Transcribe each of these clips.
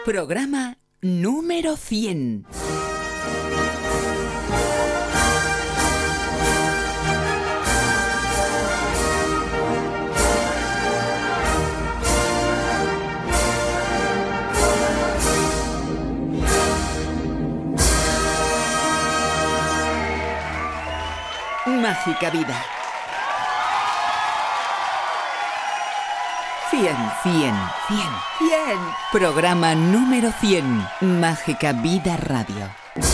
Programa número 100. Mágica vida. 100. Programa número 100. Mágica Vida Radio.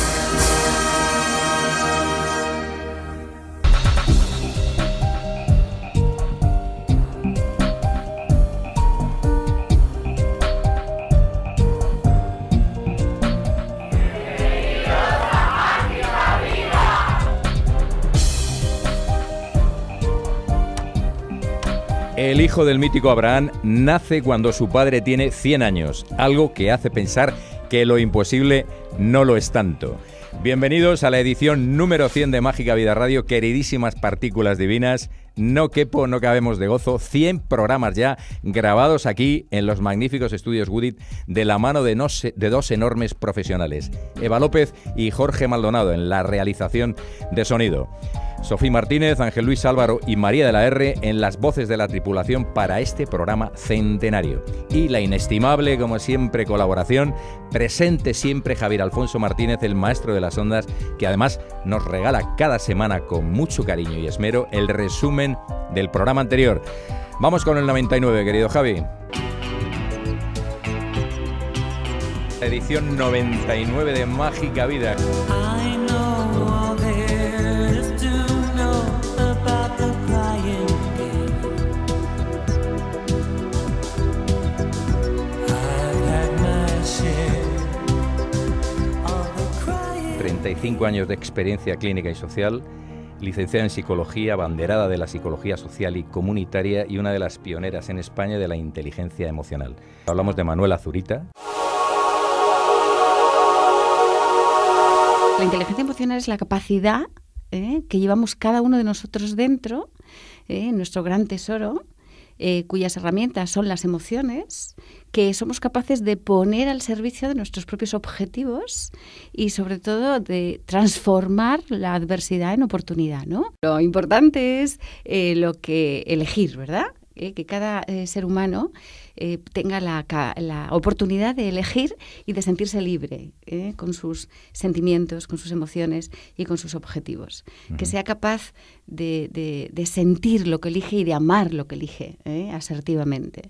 El hijo del mítico Abraham nace cuando su padre tiene 100 años, algo que hace pensar que lo imposible no lo es tanto. Bienvenidos a la edición número 100 de Mágica Vida Radio, queridísimas partículas divinas. No cabemos de gozo, 100 programas ya grabados aquí en los magníficos estudios Woodit de la mano de dos enormes profesionales, Eva López y Jorge Maldonado en la realización de sonido. Sofía Martínez, Ángel Luis Álvaro y María de la R en las voces de la tripulación para este programa centenario. Y la inestimable, como siempre, colaboración, presente siempre Javier Alfonso Martínez, el maestro de las ondas, que además nos regala cada semana con mucho cariño y esmero el resumen del programa anterior. Vamos con el 99, querido Javi. Edición 99 de Mágica Vida. 35 años de experiencia clínica y social, licenciada en psicología, abanderada de la psicología social y comunitaria y una de las pioneras en España de la inteligencia emocional. Hablamos de Manuela Zurita. La inteligencia emocional es la capacidad que llevamos cada uno de nosotros dentro, nuestro gran tesoro, cuyas herramientas son las emociones, que somos capaces de poner al servicio de nuestros propios objetivos y sobre todo de transformar la adversidad en oportunidad, ¿no? Lo importante es lo que elegir, ¿verdad? Que cada ser humano tenga la oportunidad de elegir y de sentirse libre con sus sentimientos, con sus emociones y con sus objetivos. Uh-huh. Que sea capaz de sentir lo que elige y de amar lo que elige asertivamente.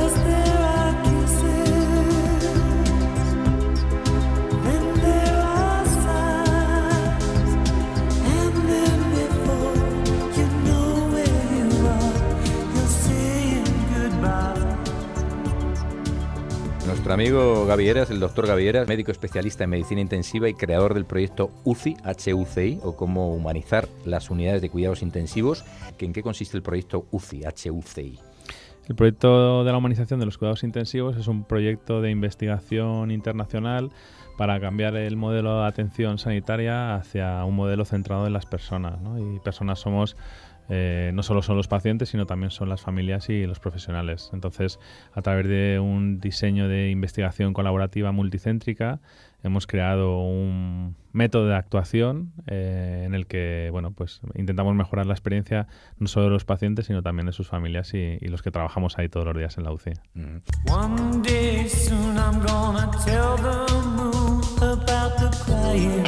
Nuestro amigo Gavieras, el doctor Gavieras, médico especialista en medicina intensiva y creador del proyecto UCI, HUCI, o cómo humanizar las unidades de cuidados intensivos. ¿En qué consiste el proyecto UCI, HUCI? El proyecto de la humanización de los cuidados intensivos es un proyecto de investigación internacional para cambiar el modelo de atención sanitaria hacia un modelo centrado en las personas, ¿no? Y personas somos... no solo son los pacientes, sino también son las familias y los profesionales. Entonces, a través de un diseño de investigación colaborativa multicéntrica, hemos creado un método de actuación en el que, bueno, pues intentamos mejorar la experiencia no solo de los pacientes, sino también de sus familias y los que trabajamos ahí todos los días en la UCI. One day soon I'm gonna tell the moon about the crying.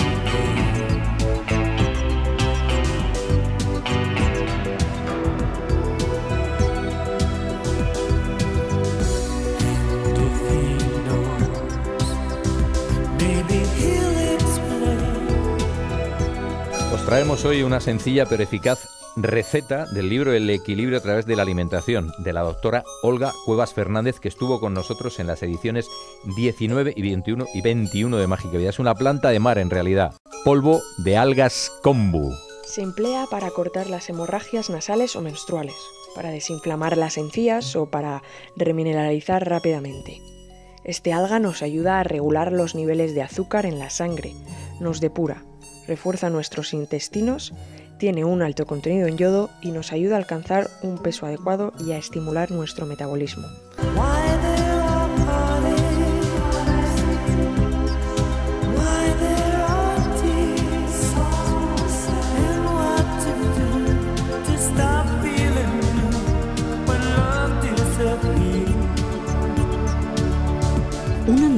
Os traemos hoy una sencilla pero eficaz receta del libro El equilibrio a través de la alimentación, de la doctora Olga Cuevas Fernández, que estuvo con nosotros en las ediciones 19 y 21 de Mágica Vida. Es una planta de mar en realidad, polvo de algas kombu. Se emplea para cortar las hemorragias nasales o menstruales, para desinflamar las encías o para remineralizar rápidamente. Este alga nos ayuda a regular los niveles de azúcar en la sangre, nos depura, refuerza nuestros intestinos, tiene un alto contenido en yodo y nos ayuda a alcanzar un peso adecuado y a estimular nuestro metabolismo.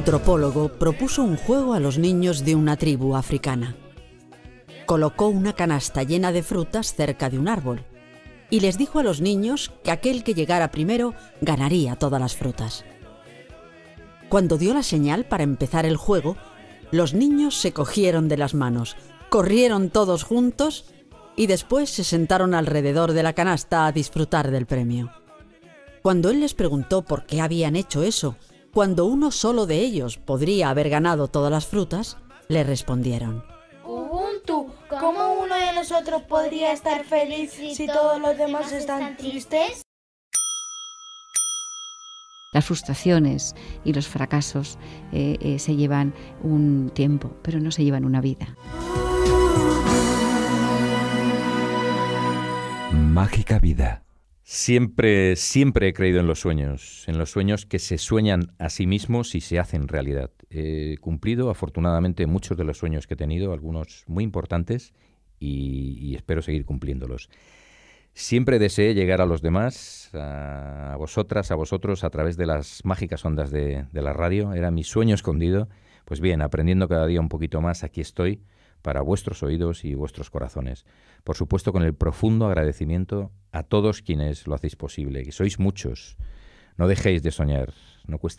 antropólogo propuso un juego a los niños de una tribu africana. Colocó una canasta llena de frutas cerca de un árbol y les dijo a los niños que aquel que llegara primero ganaría todas las frutas. Cuando dio la señal para empezar el juego, los niños se cogieron de las manos, corrieron todos juntos y después se sentaron alrededor de la canasta a disfrutar del premio. Cuando él les preguntó por qué habían hecho eso, cuando uno solo de ellos podría haber ganado todas las frutas, le respondieron: Ubuntu, ¿cómo uno de nosotros podría estar feliz si todos los demás están tristes? Las frustraciones y los fracasos se llevan un tiempo, pero no se llevan una vida. Mágica vida. Siempre he creído en los sueños que se sueñan a sí mismos y se hacen realidad. He cumplido afortunadamente muchos de los sueños que he tenido, algunos muy importantes, y espero seguir cumpliéndolos. Siempre deseé llegar a los demás, a vosotras, a vosotros, a través de las mágicas ondas de la radio. Era mi sueño escondido. Pues bien, aprendiendo cada día un poquito más, aquí estoy para vuestros oídos y vuestros corazones. Por supuesto, con el profundo agradecimiento a todos quienes lo hacéis posible, que sois muchos. No dejéis de soñar, no cuesta.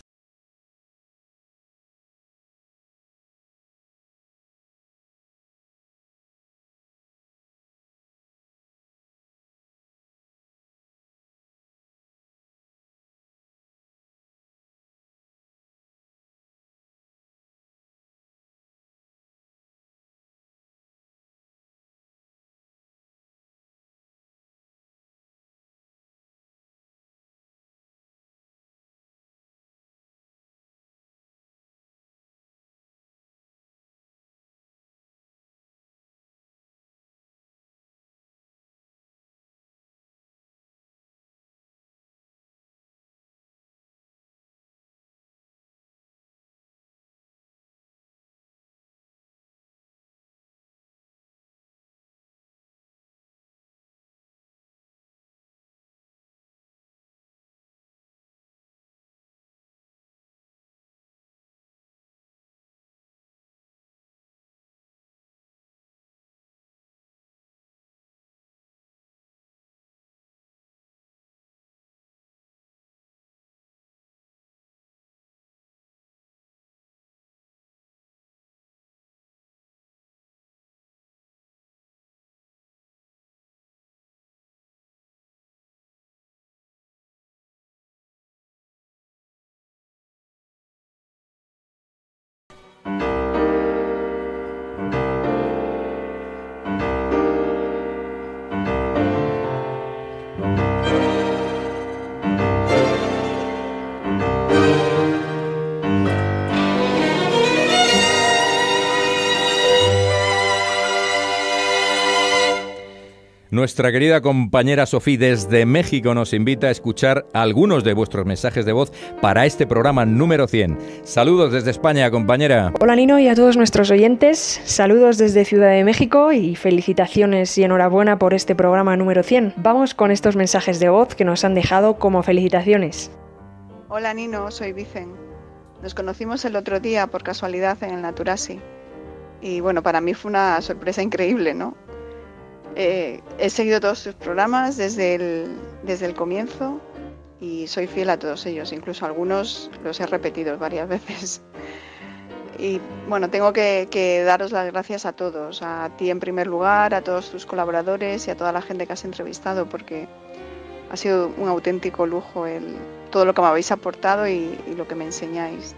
Nuestra querida compañera Sofía desde México nos invita a escuchar algunos de vuestros mensajes de voz para este programa número 100. Saludos desde España, compañera. Hola Nino y a todos nuestros oyentes, saludos desde Ciudad de México y felicitaciones y enhorabuena por este programa número 100. Vamos con estos mensajes de voz que nos han dejado como felicitaciones. Hola Nino, soy Vicen. Nos conocimos el otro día por casualidad en el Naturasi y bueno, para mí fue una sorpresa increíble, ¿no? He seguido todos sus programas desde el comienzo y soy fiel a todos ellos, incluso algunos los he repetido varias veces. Y bueno, tengo que daros las gracias a todos, a ti en primer lugar, a todos tus colaboradores y a toda la gente que has entrevistado, porque ha sido un auténtico lujo todo lo que me habéis aportado y lo que me enseñáis.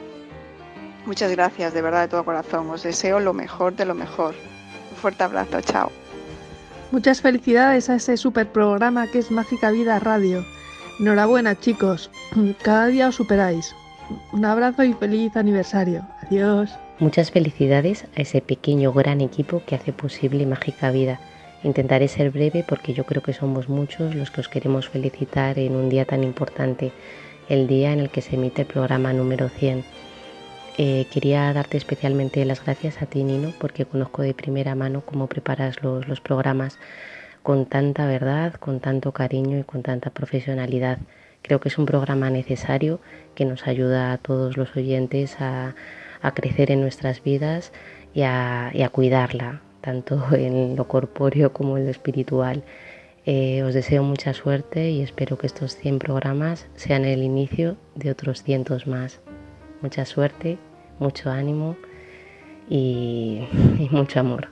Muchas gracias, de verdad, de todo corazón. Os deseo lo mejor de lo mejor. Un fuerte abrazo, chao. Muchas felicidades a ese super programa que es Mágica Vida Radio. Enhorabuena, chicos. Cada día os superáis. Un abrazo y feliz aniversario. Adiós. Muchas felicidades a ese pequeño gran equipo que hace posible Mágica Vida. Intentaré ser breve porque yo creo que somos muchos los que os queremos felicitar en un día tan importante, el día en el que se emite el programa número 100. Quería darte especialmente las gracias a ti, Nino, porque conozco de primera mano cómo preparas los programas con tanta verdad, con tanto cariño y con tanta profesionalidad Creo que es un programa necesario que nos ayuda a todos los oyentes a crecer en nuestras vidas y a cuidarla, tanto en lo corpóreo como en lo espiritual. Os deseo mucha suerte y espero que estos 100 programas sean el inicio de otros cientos más. Mucha suerte, mucho ánimo y mucho amor.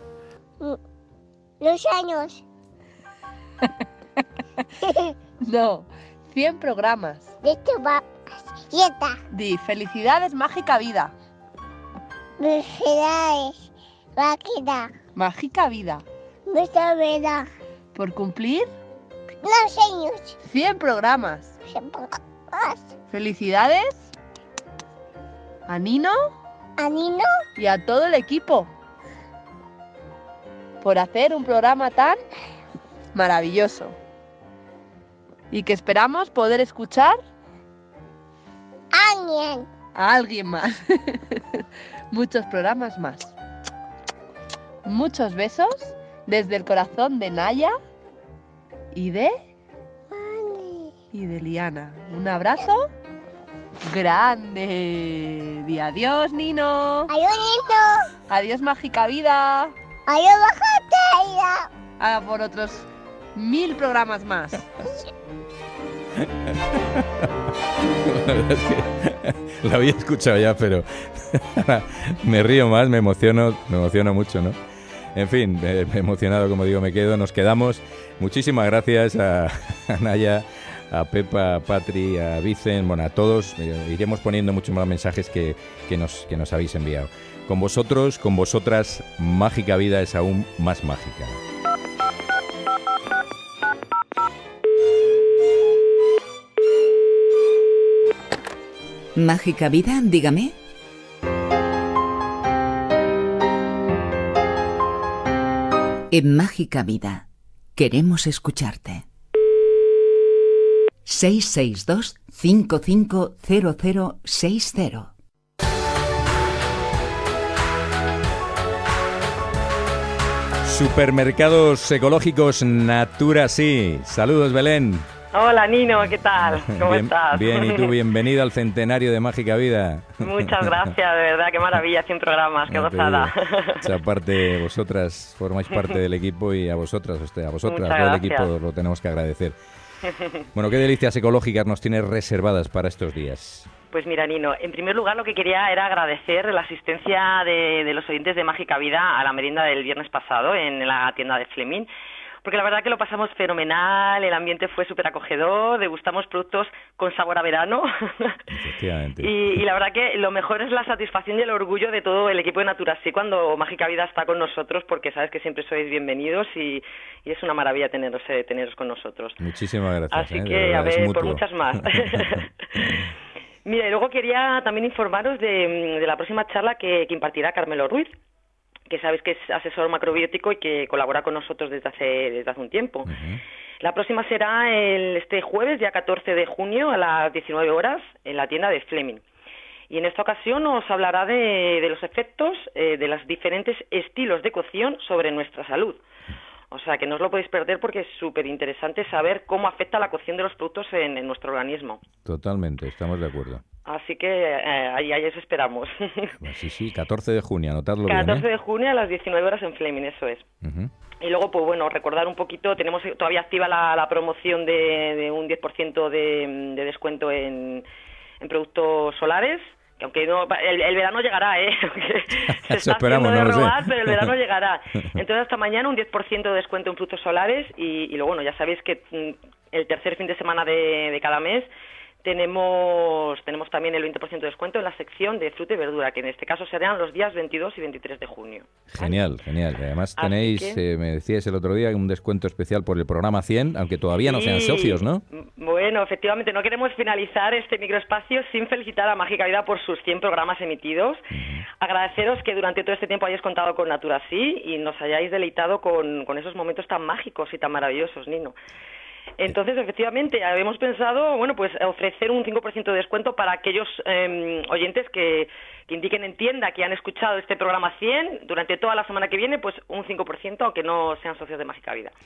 2 años. No, 100 programas. De esto va quieta. Di, felicidades, mágica vida. Felicidades, máquina. Mágica vida. Nuestra vida. Por cumplir 2 años. 100 programas. 100 programas. Felicidades a Nino. A Nino. Y a todo el equipo. Por hacer un programa tan maravilloso. Y que esperamos poder escuchar a alguien más. Muchos programas más. Muchos besos desde el corazón de Naya y de Liana. Un abrazo grande. Di adiós, Nino. Adiós, Nino. Adiós, mágica vida. Adiós, mágica vida. A por otros 1000 programas más. La verdad es que la había escuchado ya, pero me río más, me emociono mucho, ¿no? En fin, emocionado, como digo, me quedo, nos quedamos. Muchísimas gracias a Naya, a Pepa, a Patri, a Vicen, bueno, a todos. Iremos poniendo muchos más mensajes que nos habéis enviado. Con vosotros, con vosotras, Mágica Vida es aún más mágica. Mágica Vida, dígame. En Mágica Vida, queremos escucharte. 662-550060. Supermercados ecológicos Natura Sí. Saludos, Belén. Hola, Nino, ¿qué tal? ¿Cómo estás? Bien, y tú, bienvenido al centenario de Mágica Vida. Muchas gracias, de verdad, qué maravilla, 100 programas, qué gozada. Esa parte, vosotras formáis parte del equipo y a vosotras, todo el equipo lo tenemos que agradecer. Bueno, ¿qué delicias ecológicas nos tienes reservadas para estos días? Pues mira, Nino, en primer lugar lo que quería era agradecer la asistencia de los oyentes de Mágica Vida a la merienda del viernes pasado en la tienda de Fleming. Porque la verdad que lo pasamos fenomenal, el ambiente fue súper acogedor, degustamos productos con sabor a verano. Efectivamente. Y la verdad que lo mejor es la satisfacción y el orgullo de todo el equipo de Natura Sí cuando Mágica Vida está con nosotros, porque sabes que siempre sois bienvenidos y es una maravilla teneros con nosotros. Muchísimas gracias. Así que, a ver, por muchas más. Mira, y luego quería también informaros de la próxima charla que impartirá Carmelo Ruiz, que sabéis que es asesor macrobiótico y que colabora con nosotros desde hace un tiempo. Uh-huh. La próxima será este jueves, día 14 de junio, a las 19 horas, en la tienda de Fleming. Y en esta ocasión nos hablará de los efectos de los diferentes estilos de cocción sobre nuestra salud. O sea, que no os lo podéis perder porque es súper interesante saber cómo afecta la cocción de los productos en nuestro organismo. Totalmente, estamos de acuerdo. Así que ahí os esperamos. Sí, 14 de junio, anotadlo 14 bien. 14 de junio a las 19 horas en Fleming, eso es. Uh-huh. Y luego, pues bueno, recordar un poquito, tenemos todavía activa la promoción de un 10% de descuento en productos solares. Que aunque no, el verano llegará, aunque se está haciendo de robar, pero el verano llegará. Entonces hasta mañana un 10% de descuento en productos solares y luego, bueno, ya sabéis que el tercer fin de semana de cada mes tenemos también el 20% de descuento en la sección de fruta y verdura, que en este caso serán los días 22 y 23 de junio. Genial. Además tenéis, me decíais el otro día, un descuento especial por el programa 100, aunque todavía no sean socios, ¿no? Bueno, efectivamente, no queremos finalizar este microespacio sin felicitar a Mágica Vida por sus 100 programas emitidos. Uh-huh. Agradeceros que durante todo este tiempo hayáis contado con Natura Sí y nos hayáis deleitado con esos momentos tan mágicos y tan maravillosos, Nino. Entonces, efectivamente, habíamos pensado, bueno, pues ofrecer un 5% de descuento para aquellos oyentes que indiquen en tienda que han escuchado este programa 100 durante toda la semana que viene, pues un 5%, aunque no sean socios de Mágica Vida.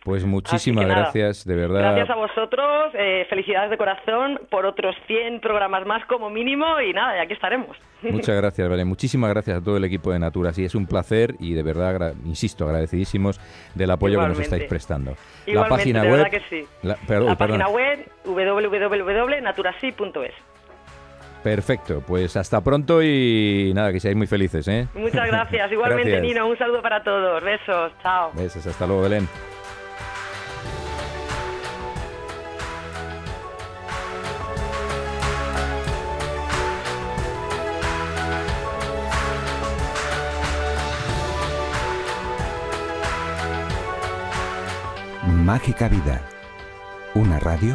Pues muchísimas gracias, de verdad. Gracias a vosotros, felicidades de corazón por otros 100 programas más como mínimo y nada, y aquí estaremos. Muchas gracias, Belén. Muchísimas gracias a todo el equipo de Natura. Sí, es un placer y de verdad, insisto, agradecidísimos del apoyo que nos estáis prestando. Igualmente, la página de web, verdad que sí. La página web www.naturasí.es. Perfecto, pues hasta pronto y nada, que seáis muy felices, ¿eh? Muchas gracias, igualmente gracias. Nino, un saludo para todos, besos, chao. Besos, hasta luego, Belén. Mágica Vida, una radio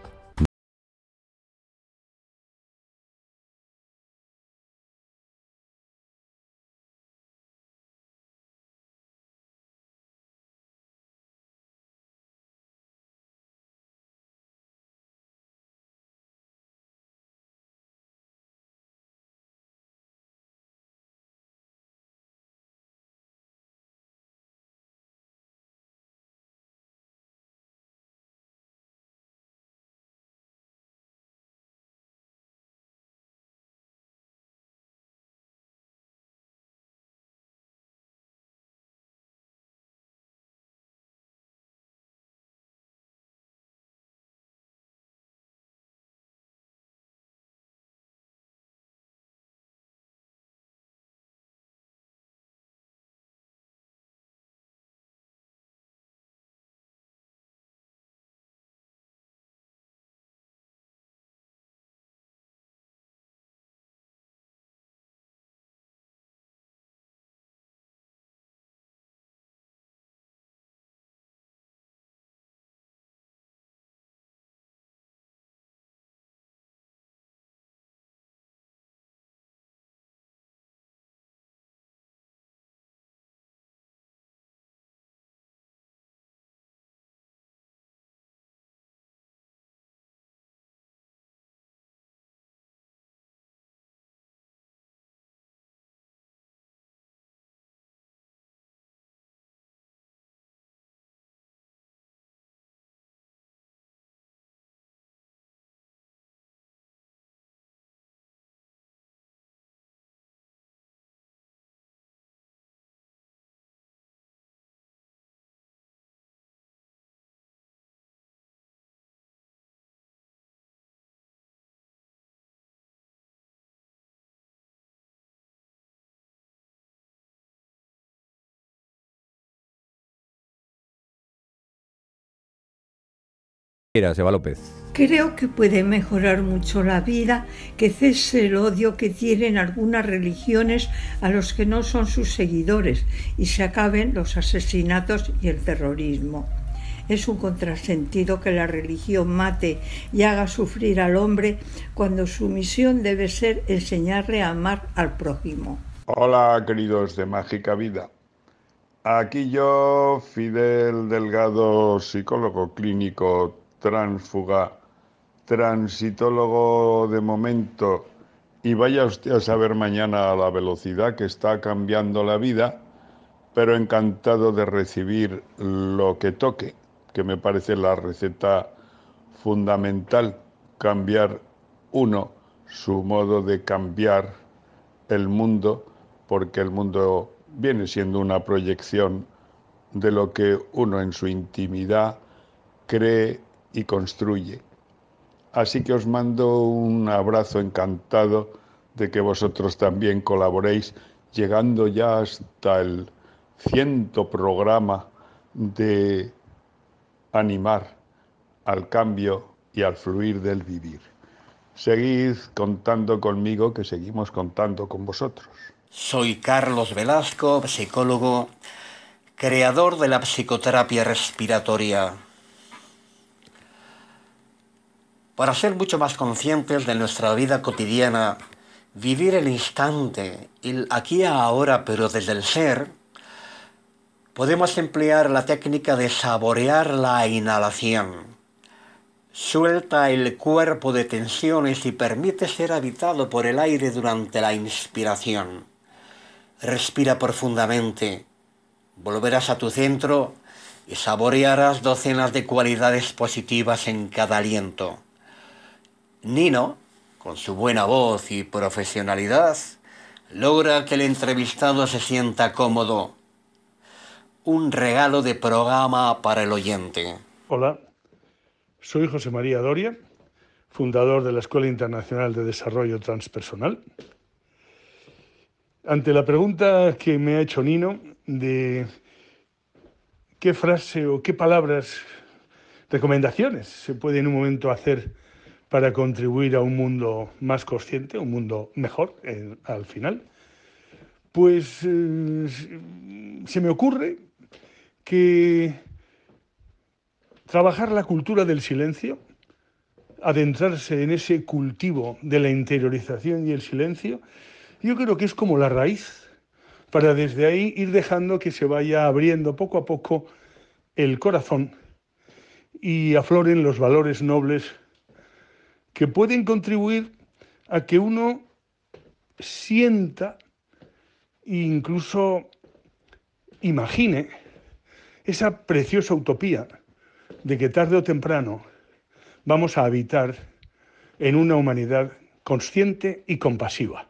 Seba López. Creo que puede mejorar mucho la vida que cese el odio que tienen algunas religiones a los que no son sus seguidores y se acaben los asesinatos y el terrorismo. Es un contrasentido que la religión mate y haga sufrir al hombre cuando su misión debe ser enseñarle a amar al prójimo. Hola, queridos de Mágica Vida. Aquí yo, Fidel Delgado, psicólogo clínico, tránsfuga, transitólogo de momento, y vaya usted a saber mañana a la velocidad que está cambiando la vida, pero encantado de recibir lo que toque, que me parece la receta fundamental, cambiar uno su modo de cambiar el mundo, porque el mundo viene siendo una proyección de lo que uno en su intimidad cree y construye. Así que os mando un abrazo encantado de que vosotros también colaboréis, llegando ya hasta el 100º programa de animar al cambio y al fluir del vivir. Seguid contando conmigo, que seguimos contando con vosotros. Soy Carlos Velasco, psicólogo, creador de la psicoterapia respiratoria. Para ser mucho más conscientes de nuestra vida cotidiana, vivir el instante, el aquí y ahora, pero desde el ser, podemos emplear la técnica de saborear la inhalación. Suelta el cuerpo de tensiones y permite ser habitado por el aire durante la inspiración. Respira profundamente. Volverás a tu centro y saborearás docenas de cualidades positivas en cada aliento. Nino, con su buena voz y profesionalidad, logra que el entrevistado se sienta cómodo. Un regalo de programa para el oyente. Hola, soy José María Doria, fundador de la Escuela Internacional de Desarrollo Transpersonal. Ante la pregunta que me ha hecho Nino de qué frase o qué palabras, recomendaciones se puede en un momento hacer para contribuir a un mundo más consciente, un mundo mejor al final, pues se me ocurre que trabajar la cultura del silencio, adentrarse en ese cultivo de la interiorización y el silencio, yo creo que es como la raíz, para desde ahí ir dejando que se vaya abriendo poco a poco el corazón y afloren los valores nobles que pueden contribuir a que uno sienta e incluso imagine esa preciosa utopía de que tarde o temprano vamos a habitar en una humanidad consciente y compasiva.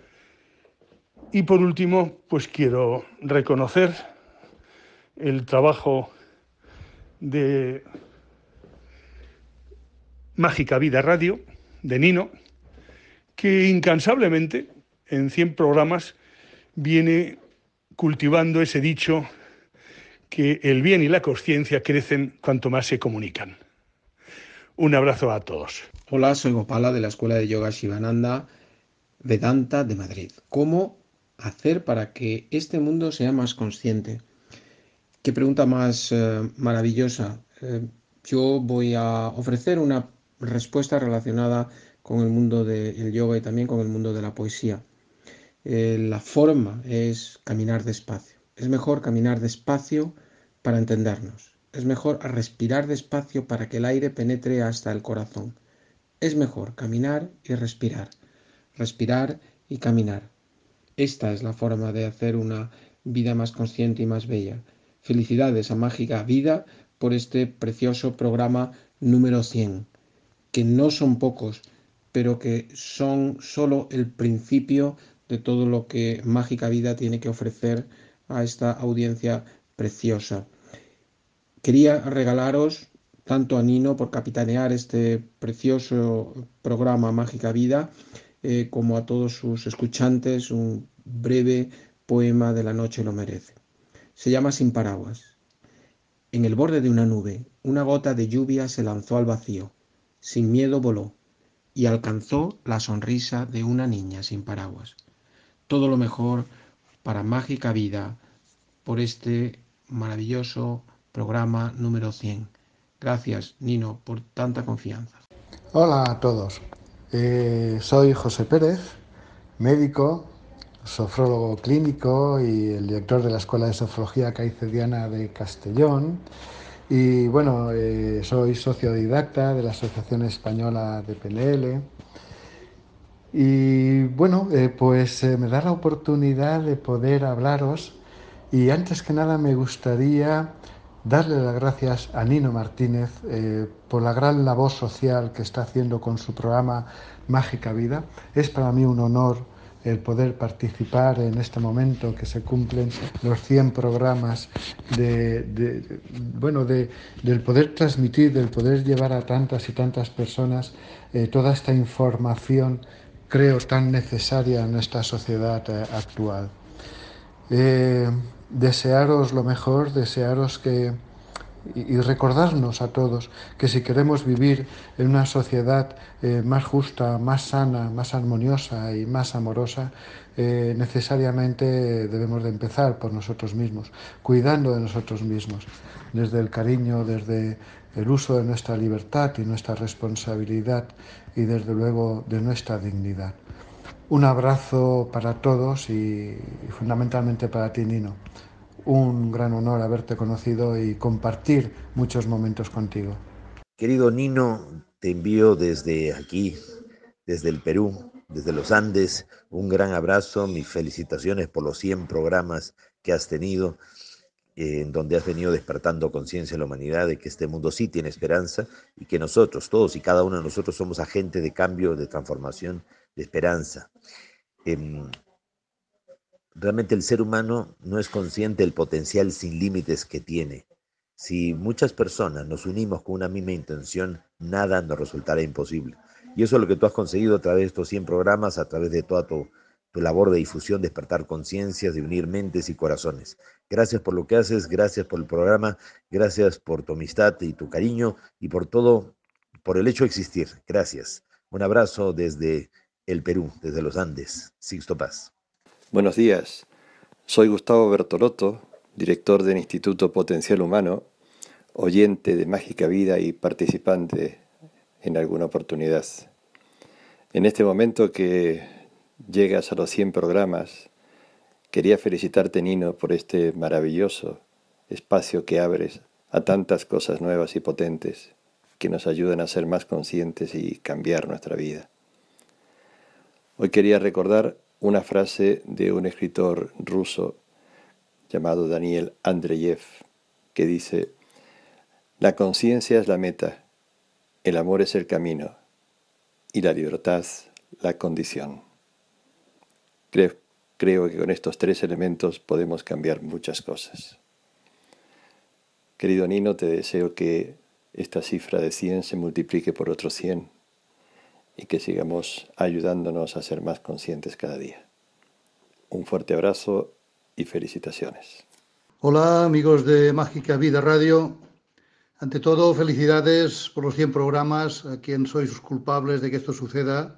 Y por último, pues quiero reconocer el trabajo de Mágica Vida Radio, de Nino, que incansablemente en 100 programas viene cultivando ese dicho que el bien y la consciencia crecen cuanto más se comunican. Un abrazo a todos. Hola, soy Gopala de la Escuela de Yoga Shivananda Vedanta de Madrid. ¿Cómo hacer para que este mundo sea más consciente? Qué pregunta más maravillosa. Yo voy a ofrecer una respuesta relacionada con el mundo del yoga y también con el mundo de la poesía. La forma es caminar despacio. Es mejor caminar despacio para entendernos. Es mejor respirar despacio para que el aire penetre hasta el corazón. Es mejor caminar y respirar. Respirar y caminar. Esta es la forma de hacer una vida más consciente y más bella. Felicidades a Mágica Vida por este precioso programa número 100, que no son pocos, pero que son solo el principio de todo lo que Mágica Vida tiene que ofrecer a esta audiencia preciosa. Quería regalaros tanto a Nino por capitanear este precioso programa Mágica Vida, como a todos sus escuchantes un breve poema de La noche lo merece. Se llama Sin paraguas. En el borde de una nube, una gota de lluvia se lanzó al vacío, sin miedo voló y alcanzó la sonrisa de una niña sin paraguas. Todo lo mejor para Mágica Vida por este maravilloso programa número 100. Gracias, Nino, por tanta confianza. Hola a todos. Soy José Pérez, médico, sofrólogo clínico y el director de la Escuela de Sofrología Caicediana de Castellón. Y bueno, soy sociodidacta de la Asociación Española de PNL. Y bueno, pues me da la oportunidad de poder hablaros. Y antes que nada me gustaría darle las gracias a Nino Martínez por la gran labor social que está haciendo con su programa Mágica Vida. Es para mí un honor el poder participar en este momento que se cumplen los 100 programas del poder transmitir, del poder llevar a tantas y tantas personas toda esta información, creo, tan necesaria en esta sociedad actual. Desearos lo mejor, desearos que y recordarnos a todos que si queremos vivir en una sociedad más justa, más sana, más armoniosa y más amorosa, necesariamente debemos de empezar por nosotros mismos, cuidando de nosotros mismos, desde el cariño, desde el uso de nuestra libertad y nuestra responsabilidad y desde luego de nuestra dignidad. Un abrazo para todos y fundamentalmente para ti, Nino. Un gran honor haberte conocido y compartir muchos momentos contigo. Querido Nino, te envío desde aquí, desde el Perú, desde los Andes, un gran abrazo, mis felicitaciones por los 100 programas que has tenido. en donde has venido despertando conciencia en la humanidad de que este mundo sí tiene esperanza y que nosotros, todos y cada uno de nosotros, somos agentes de cambio, de transformación, de esperanza. Realmente el ser humano no es consciente del potencial sin límites que tiene. Si muchas personas nos unimos con una misma intención, nada nos resultará imposible. Y eso es lo que tú has conseguido a través de estos 100 programas, a través de toda tu labor de difusión, despertar conciencias, de unir mentes y corazones. Gracias por lo que haces, gracias por el programa, gracias por tu amistad y tu cariño y por todo, por el hecho de existir. Gracias. Un abrazo desde el Perú, desde los Andes. Sixto Paz. Buenos días. Soy Gustavo Bertolotto, director del Instituto Potencial Humano, oyente de Mágica Vida y participante en alguna oportunidad. En este momento que llegas a los 100 programas, quería felicitarte, Nino, por este maravilloso espacio que abres a tantas cosas nuevas y potentes que nos ayudan a ser más conscientes y cambiar nuestra vida. Hoy quería recordar una frase de un escritor ruso llamado Daniel Andreyev, que dice: la conciencia es la meta, el amor es el camino y la libertad la condición. Creo que con estos 3 elementos podemos cambiar muchas cosas. Querido Nino, te deseo que esta cifra de 100 se multiplique por otros 100 y que sigamos ayudándonos a ser más conscientes cada día. Un fuerte abrazo y felicitaciones. Hola amigos de Mágica Vida Radio. Ante todo, felicidades por los 100 programas, a quien sois los culpables de que esto suceda.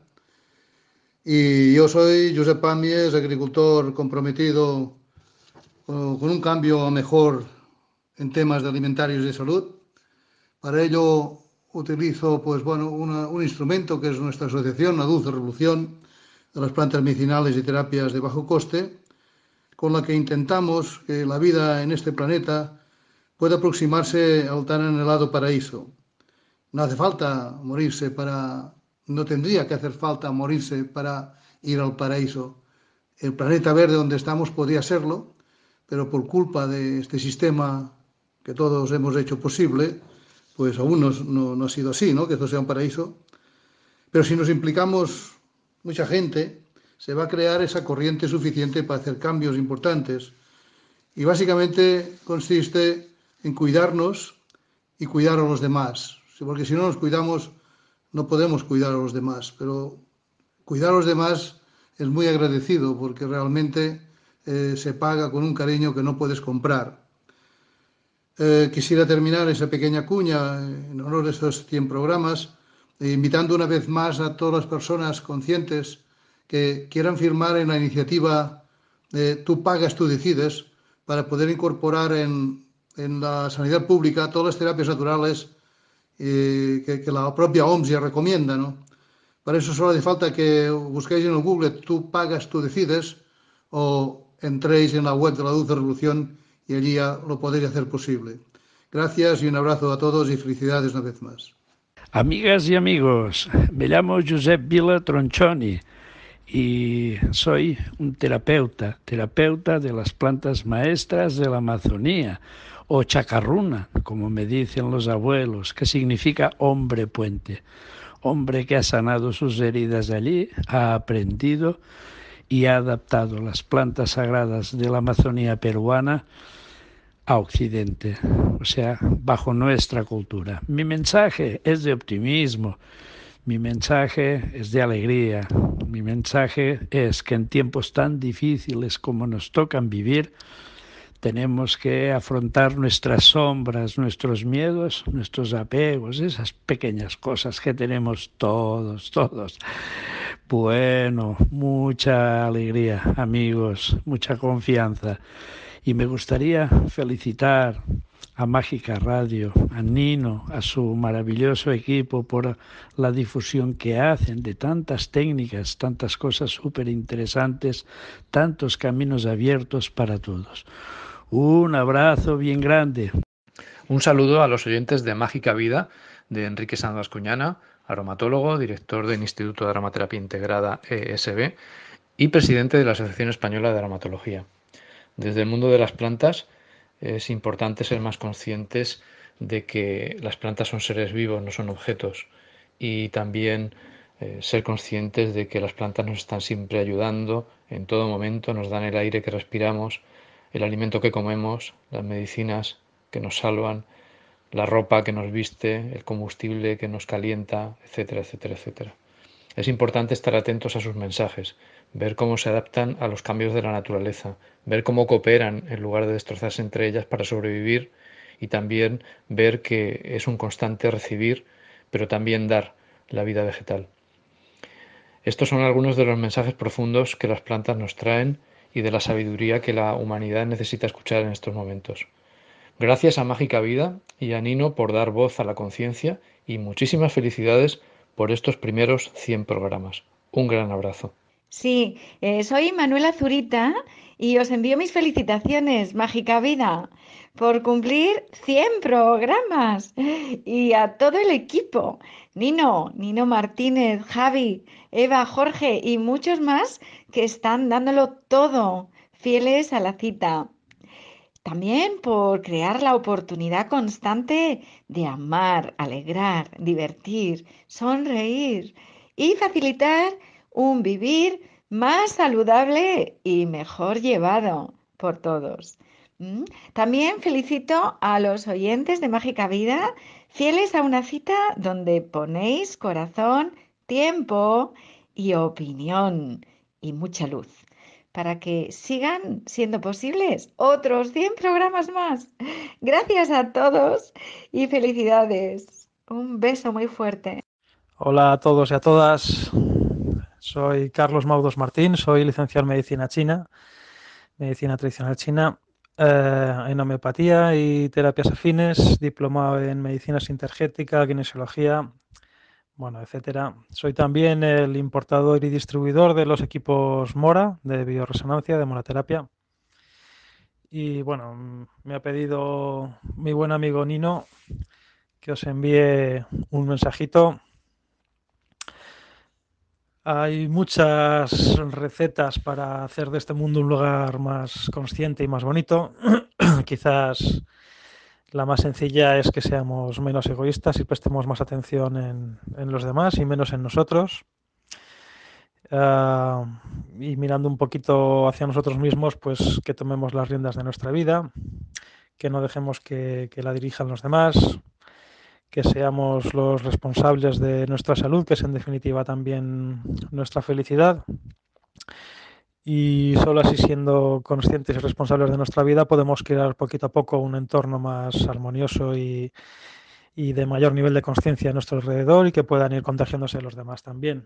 Y yo soy Josep Pàmies, agricultor comprometido con un cambio a mejor en temas de alimentarios y de salud. Para ello utilizo un instrumento que es nuestra asociación, la Dulce Revolución de las plantas medicinales y terapias de bajo coste, con la que intentamos que la vida en este planeta pueda aproximarse al tan anhelado paraíso. No hace falta morirse no tendría que hacer falta morirse para ir al paraíso. El planeta verde donde estamos podría serlo, pero por culpa de este sistema que todos hemos hecho posible, pues aún no ha sido así, ¿no? Que esto sea un paraíso. Pero si nos implicamos mucha gente, se va a crear esa corriente suficiente para hacer cambios importantes. Y básicamente consiste en cuidarnos y cuidar a los demás. Porque si no nos cuidamos, no podemos cuidar a los demás. Pero cuidar a los demás es muy agradecido porque realmente se paga con un cariño que no puedes comprar. Quisiera terminar esa pequeña cuña en honor de estos 100 programas, invitando una vez más a todas las personas conscientes que quieran firmar en la iniciativa de Tú pagas, tú decides, para poder incorporar en la sanidad pública todas las terapias naturales que la propia OMS ya recomienda, ¿no? Para eso solo hace falta que busquéis en el Google Tú pagas, tú decides, o entréis en la web de la Dulce Revolución y allí ya lo podéis hacer posible. Gracias y un abrazo a todos y felicidades una vez más. Amigas y amigos, me llamo Josep Vila Tronchoni y soy un terapeuta de las plantas maestras de la Amazonía, o chacarruna, como me dicen los abuelos, que significa hombre puente. Hombre que ha sanado sus heridas allí, ha aprendido y ha adaptado las plantas sagradas de la Amazonía peruana a Occidente, o sea, bajo nuestra cultura. Mi mensaje es de optimismo, mi mensaje es de alegría, mi mensaje es que en tiempos tan difíciles como nos tocan vivir, tenemos que afrontar nuestras sombras, nuestros miedos, nuestros apegos, esas pequeñas cosas que tenemos todos. Bueno, mucha alegría, amigos, mucha confianza. Y me gustaría felicitar a Mágica Radio, a Nino, a su maravilloso equipo por la difusión que hacen de tantas técnicas, tantas cosas súper interesantes, tantos caminos abiertos para todos. Un abrazo bien grande. Un saludo a los oyentes de Mágica Vida, de Enrique Sanz Bascuñana, aromatólogo, director del Instituto de Aromaterapia Integrada ESB y presidente de la Asociación Española de Aromatología. Desde el mundo de las plantas es importante ser más conscientes de que las plantas son seres vivos, no son objetos, y también ser conscientes de que las plantas nos están siempre ayudando en todo momento, nos dan el aire que respiramos, el alimento que comemos, las medicinas que nos salvan, la ropa que nos viste, el combustible que nos calienta, etcétera, etcétera, etcétera. Es importante estar atentos a sus mensajes, ver cómo se adaptan a los cambios de la naturaleza, ver cómo cooperan en lugar de destrozarse entre ellas para sobrevivir, y también ver que es un constante recibir, pero también dar la vida vegetal. Estos son algunos de los mensajes profundos que las plantas nos traen y de la sabiduría que la humanidad necesita escuchar en estos momentos. Gracias a Mágica Vida y a Nino por dar voz a la conciencia, y muchísimas felicidades por estos primeros 100 programas. Un gran abrazo. Sí, soy Manuela Zurita y os envío mis felicitaciones, Mágica Vida, por cumplir 100 programas, y a todo el equipo, Nino Martínez, Javi, Eva, Jorge y muchos más que están dándolo todo, fieles a la cita. También por crear la oportunidad constante de amar, alegrar, divertir, sonreír y facilitar un vivir más saludable y mejor llevado por todos. También felicito a los oyentes de Mágica Vida, fieles a una cita donde ponéis corazón, tiempo y opinión y mucha luz, para que sigan siendo posibles otros 100 programas más. Gracias a todos y felicidades. Un beso muy fuerte. Hola a todos y a todas. Soy Carlos Maudos Martín, soy licenciado en Medicina China, Medicina Tradicional China, en homeopatía y terapias afines, diplomado en Medicina Sintergética, Kinesiología, bueno, etcétera. Soy también el importador y distribuidor de los equipos Mora, de bioresonancia, de moraterapia. Y bueno, me ha pedido mi buen amigo Nino que os envíe un mensajito. Hay muchas recetas para hacer de este mundo un lugar más consciente y más bonito. Quizás la más sencilla es que seamos menos egoístas y prestemos más atención en los demás y menos en nosotros. Y mirando un poquito hacia nosotros mismos, pues que tomemos las riendas de nuestra vida, que no dejemos que la dirijan los demás, que seamos los responsables de nuestra salud, que es en definitiva también nuestra felicidad. Y solo así, siendo conscientes y responsables de nuestra vida, podemos crear poquito a poco un entorno más armonioso y de mayor nivel de conciencia a nuestro alrededor, y que puedan ir contagiándose los demás también.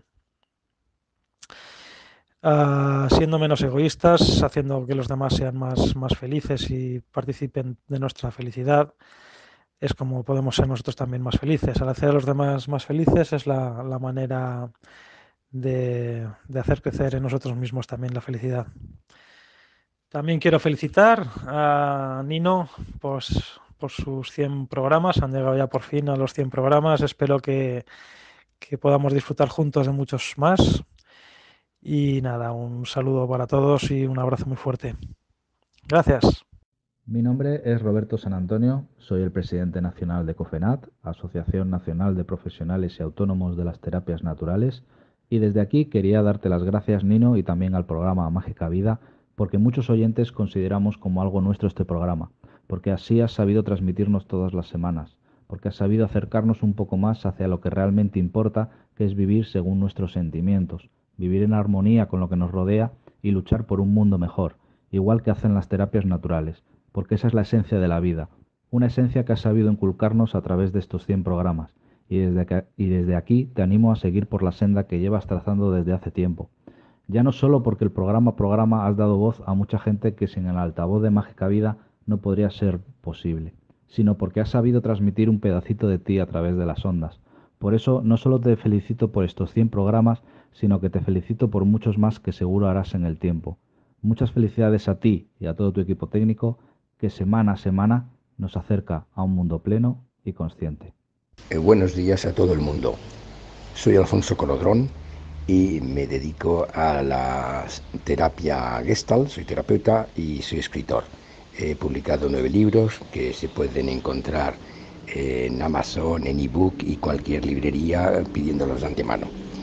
Siendo menos egoístas, haciendo que los demás sean más felices y participen de nuestra felicidad, es como podemos ser nosotros también más felices. Al hacer a los demás más felices es la manera de hacer crecer en nosotros mismos también la felicidad. También quiero felicitar a Nino por sus 100 programas. Han llegado ya por fin a los 100 programas. Espero que podamos disfrutar juntos de muchos más. Y nada, un saludo para todos y un abrazo muy fuerte. Gracias. Mi nombre es Roberto San Antonio, soy el presidente nacional de COFENAT, Asociación Nacional de Profesionales y Autónomos de las Terapias Naturales, y desde aquí quería darte las gracias, Nino, y también al programa Mágica Vida, porque muchos oyentes consideramos como algo nuestro este programa, porque así has sabido transmitirnos todas las semanas, porque has sabido acercarnos un poco más hacia lo que realmente importa, que es vivir según nuestros sentimientos, vivir en armonía con lo que nos rodea y luchar por un mundo mejor, igual que hacen las terapias naturales, porque esa es la esencia de la vida, una esencia que has sabido inculcarnos a través de estos 100 programas, y desde aquí te animo a seguir por la senda que llevas trazando desde hace tiempo. Ya no solo porque el programa has dado voz a mucha gente que sin el altavoz de Mágica Vida no podría ser posible, sino porque has sabido transmitir un pedacito de ti a través de las ondas. Por eso no solo te felicito por estos 100 programas, sino que te felicito por muchos más que seguro harás en el tiempo. Muchas felicidades a ti y a todo tu equipo técnico, que semana a semana nos acerca a un mundo pleno y consciente. Buenos días a todo el mundo. Soy Alfonso Colodrón y me dedico a la terapia Gestalt, soy terapeuta y soy escritor. He publicado 9 libros que se pueden encontrar en Amazon, en ebook y cualquier librería pidiéndolos de antemano.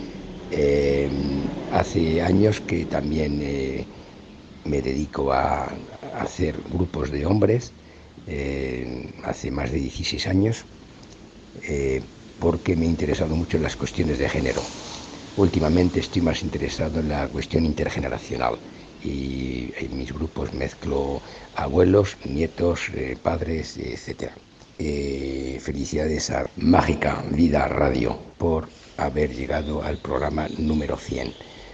Hace años que también me dedico a hacer grupos de hombres, hace más de 16 años, porque me he interesado mucho en las cuestiones de género. Últimamente estoy más interesado en la cuestión intergeneracional y en mis grupos mezclo abuelos, nietos, padres, etc. Felicidades a Mágica Vida Radio por haber llegado al programa número 100.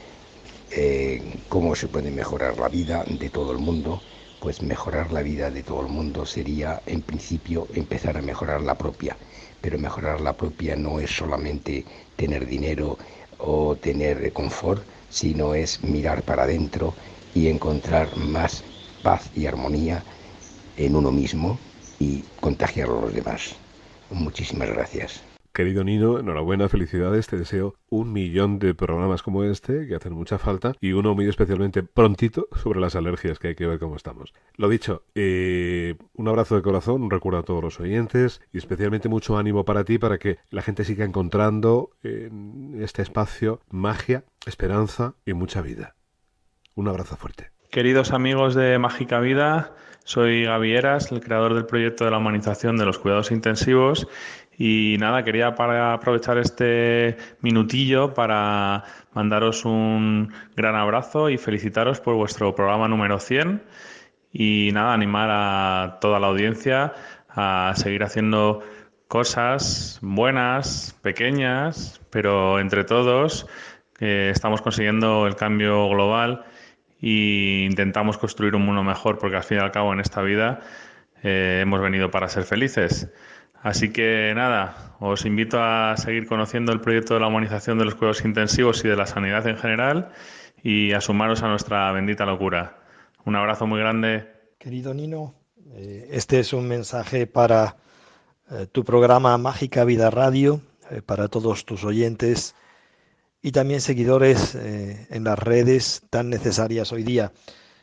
¿Cómo se puede mejorar la vida de todo el mundo? Pues mejorar la vida de todo el mundo sería, en principio, empezar a mejorar la propia. Pero mejorar la propia no es solamente tener dinero o tener confort, sino es mirar para adentro y encontrar más paz y armonía en uno mismo y contagiarlo a los demás. Muchísimas gracias. Querido Nino, enhorabuena, felicidades, te deseo 1.000.000 de programas como este, que hacen mucha falta, y uno muy especialmente prontito sobre las alergias, que hay que ver cómo estamos. Lo dicho, un abrazo de corazón, un recuerdo a todos los oyentes, y especialmente mucho ánimo para ti, para que la gente siga encontrando en este espacio magia, esperanza y mucha vida. Un abrazo fuerte. Queridos amigos de Mágica Vida, soy Gaby Heras, el creador del proyecto de la humanización de los cuidados intensivos. Y nada, quería aprovechar este minutillo para mandaros un gran abrazo y felicitaros por vuestro programa número 100. Y nada, animar a toda la audiencia a seguir haciendo cosas buenas, pequeñas, pero entre todos estamos consiguiendo el cambio global e intentamos construir un mundo mejor, porque al fin y al cabo en esta vida hemos venido para ser felices. Así que nada, os invito a seguir conociendo el proyecto de la humanización de los cuidados intensivos y de la sanidad en general y a sumaros a nuestra bendita locura. Un abrazo muy grande. Querido Nino, este es un mensaje para tu programa Mágica Vida Radio, para todos tus oyentes y también seguidores en las redes tan necesarias hoy día.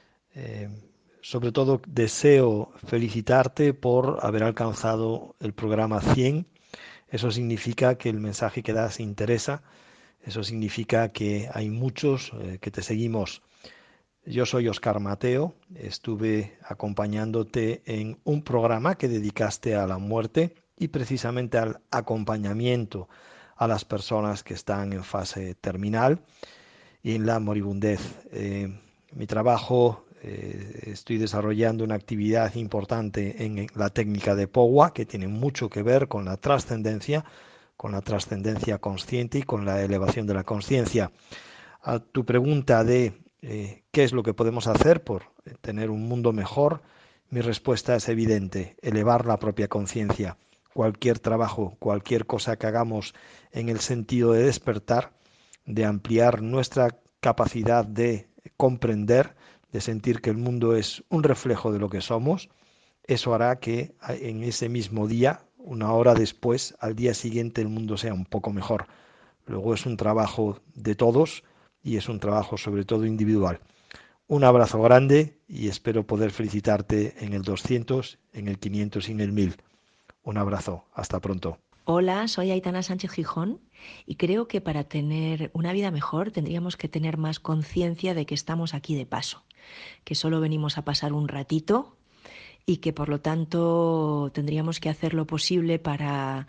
Sobre todo deseo felicitarte por haber alcanzado el programa 100. Eso significa que el mensaje que das interesa. Eso significa que hay muchos que te seguimos. Yo soy Óscar Mateo. Estuve acompañándote en un programa que dedicaste a la muerte y precisamente al acompañamiento a las personas que están en fase terminal y en la moribundez. Mi trabajo... estoy desarrollando una actividad importante en la técnica de POWA, que tiene mucho que ver con la trascendencia consciente y con la elevación de la conciencia. A tu pregunta de qué es lo que podemos hacer por tener un mundo mejor, mi respuesta es evidente: elevar la propia conciencia. Cualquier trabajo, cualquier cosa que hagamos en el sentido de despertar, de ampliar nuestra capacidad de comprender, de sentir que el mundo es un reflejo de lo que somos, eso hará que en ese mismo día, una hora después, al día siguiente, el mundo sea un poco mejor. Luego es un trabajo de todos y es un trabajo sobre todo individual. Un abrazo grande y espero poder felicitarte en el 200, en el 500 y en el 1000. Un abrazo, hasta pronto. Hola, soy Aitana Sánchez Gijón y creo que para tener una vida mejor tendríamos que tener más conciencia de que estamos aquí de paso, que solo venimos a pasar un ratito y que por lo tanto tendríamos que hacer lo posible para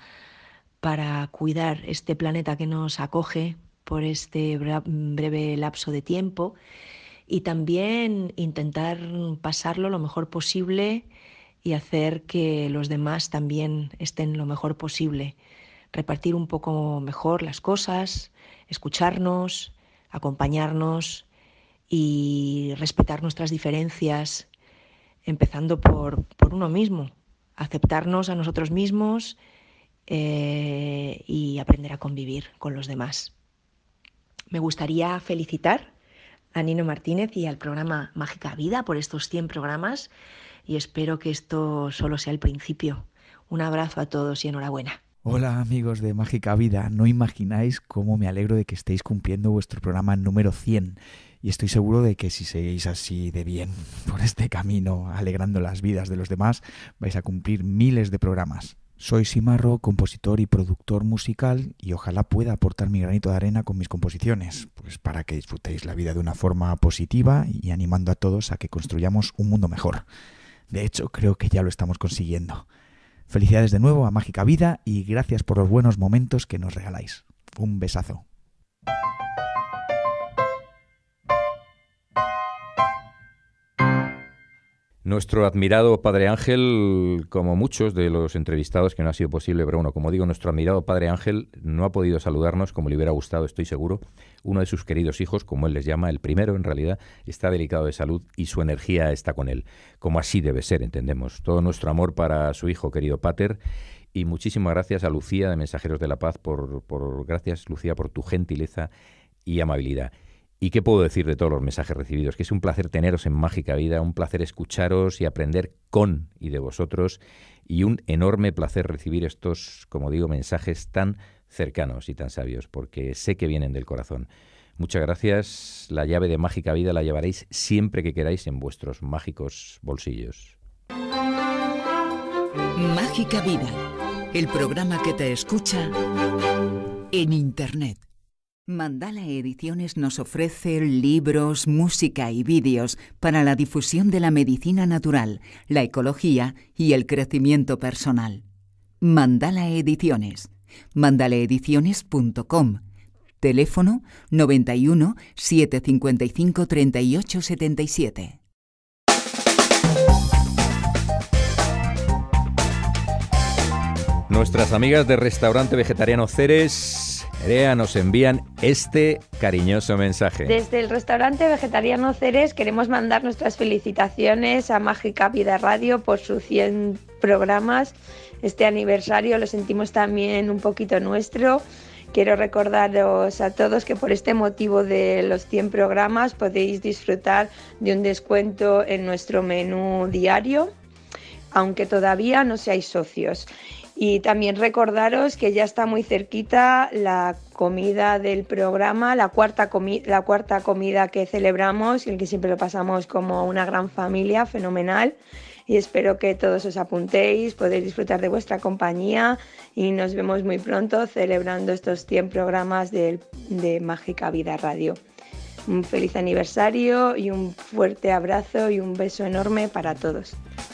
cuidar este planeta que nos acoge por este breve lapso de tiempo y también intentar pasarlo lo mejor posible y hacer que los demás también estén lo mejor posible. Repartir un poco mejor las cosas, escucharnos, acompañarnos y respetar nuestras diferencias, empezando por uno mismo, aceptarnos a nosotros mismos y aprender a convivir con los demás. Me gustaría felicitar a Nino Martínez y al programa Mágica Vida por estos 100 programas y espero que esto solo sea el principio. Un abrazo a todos y enhorabuena. Hola amigos de Mágica Vida, no imagináis cómo me alegro de que estéis cumpliendo vuestro programa número 100 y estoy seguro de que si seguís así de bien por este camino, alegrando las vidas de los demás, vais a cumplir miles de programas. Soy Simarro, compositor y productor musical, y ojalá pueda aportar mi granito de arena con mis composiciones, pues para que disfrutéis la vida de una forma positiva y animando a todos a que construyamos un mundo mejor. De hecho, creo que ya lo estamos consiguiendo. Felicidades de nuevo a Mágica Vida y gracias por los buenos momentos que nos regaláis. Un besazo. Nuestro admirado Padre Ángel, como muchos de los entrevistados, que no ha sido posible, pero bueno, como digo, nuestro admirado Padre Ángel no ha podido saludarnos como le hubiera gustado, estoy seguro. Uno de sus queridos hijos, como él les llama, el primero en realidad, está delicado de salud y su energía está con él, como así debe ser, entendemos. Todo nuestro amor para su hijo, querido Pater, y muchísimas gracias a Lucía de Mensajeros de la Paz, gracias Lucía por tu gentileza y amabilidad. ¿Y qué puedo decir de todos los mensajes recibidos? Que es un placer teneros en Mágica Vida, un placer escucharos y aprender con y de vosotros, y un enorme placer recibir estos, como digo, mensajes tan cercanos y tan sabios, porque sé que vienen del corazón. Muchas gracias. La llave de Mágica Vida la llevaréis siempre que queráis en vuestros mágicos bolsillos. Mágica Vida, el programa que te escucha en Internet. Mandala Ediciones nos ofrece libros, música y vídeos para la difusión de la medicina natural, la ecología y el crecimiento personal. Mandala Ediciones. mandalaediciones.com. Teléfono 91 755 38 77. Nuestras amigas de Restaurante Vegetariano Ceres, Nerea, nos envían este cariñoso mensaje. Desde el Restaurante Vegetariano Ceres queremos mandar nuestras felicitaciones a Mágica Vida Radio por sus 100 programas. Este aniversario lo sentimos también un poquito nuestro. Quiero recordaros a todos que por este motivo de los 100 programas podéis disfrutar de un descuento en nuestro menú diario, aunque todavía no seáis socios. Y también recordaros que ya está muy cerquita la comida del programa, la cuarta comida que celebramos, y el que siempre lo pasamos como una gran familia, fenomenal. Y espero que todos os apuntéis, podéis disfrutar de vuestra compañía y nos vemos muy pronto celebrando estos 100 programas de Mágica Vida Radio. Un feliz aniversario y un fuerte abrazo y un beso enorme para todos.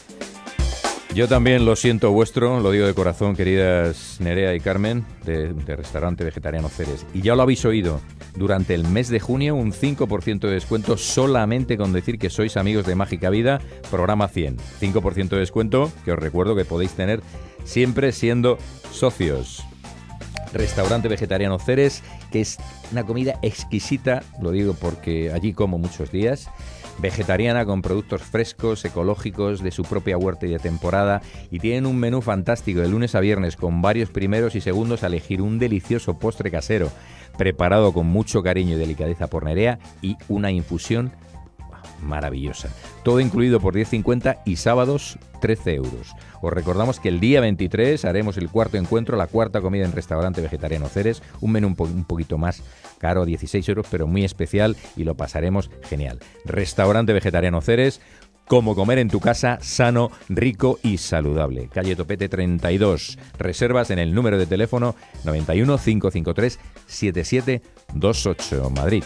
Yo también lo siento vuestro, lo digo de corazón, queridas Nerea y Carmen, de Restaurante Vegetariano Ceres. Y ya lo habéis oído, durante el mes de junio un 5% de descuento solamente con decir que sois amigos de Mágica Vida, programa 100. 5% de descuento que os recuerdo que podéis tener siempre siendo socios. Restaurante Vegetariano Ceres, que es una comida exquisita, lo digo porque allí como muchos días, vegetariana con productos frescos, ecológicos, de su propia huerta y de temporada, y tienen un menú fantástico de lunes a viernes con varios primeros y segundos a elegir, un delicioso postre casero preparado con mucho cariño y delicadeza por Nerea y una infusión maravillosa. Todo incluido por 10,50 y sábados 13 euros. Os recordamos que el día 23 haremos el cuarto encuentro, la cuarta comida en Restaurante Vegetariano Ceres, un menú un poquito más caro, 16 euros, pero muy especial y lo pasaremos genial. Restaurante Vegetariano Ceres, como comer en tu casa, sano, rico y saludable. Calle Topete 32. Reservas en el número de teléfono 91 553 7728, Madrid.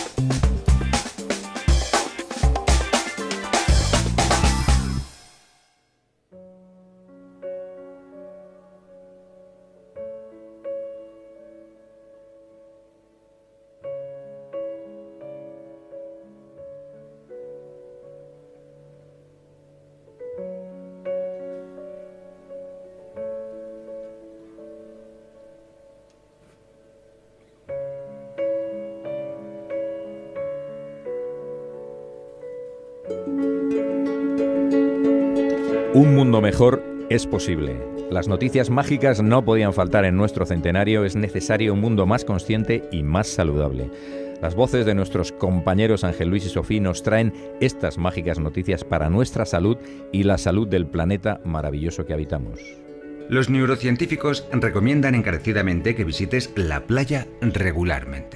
Un mundo mejor es posible. Las noticias mágicas no podían faltar en nuestro centenario. Es necesario un mundo más consciente y más saludable. Las voces de nuestros compañeros Ángel Luis y Sofía nos traen estas mágicas noticias para nuestra salud y la salud del planeta maravilloso que habitamos. Los neurocientíficos recomiendan encarecidamente que visites la playa regularmente.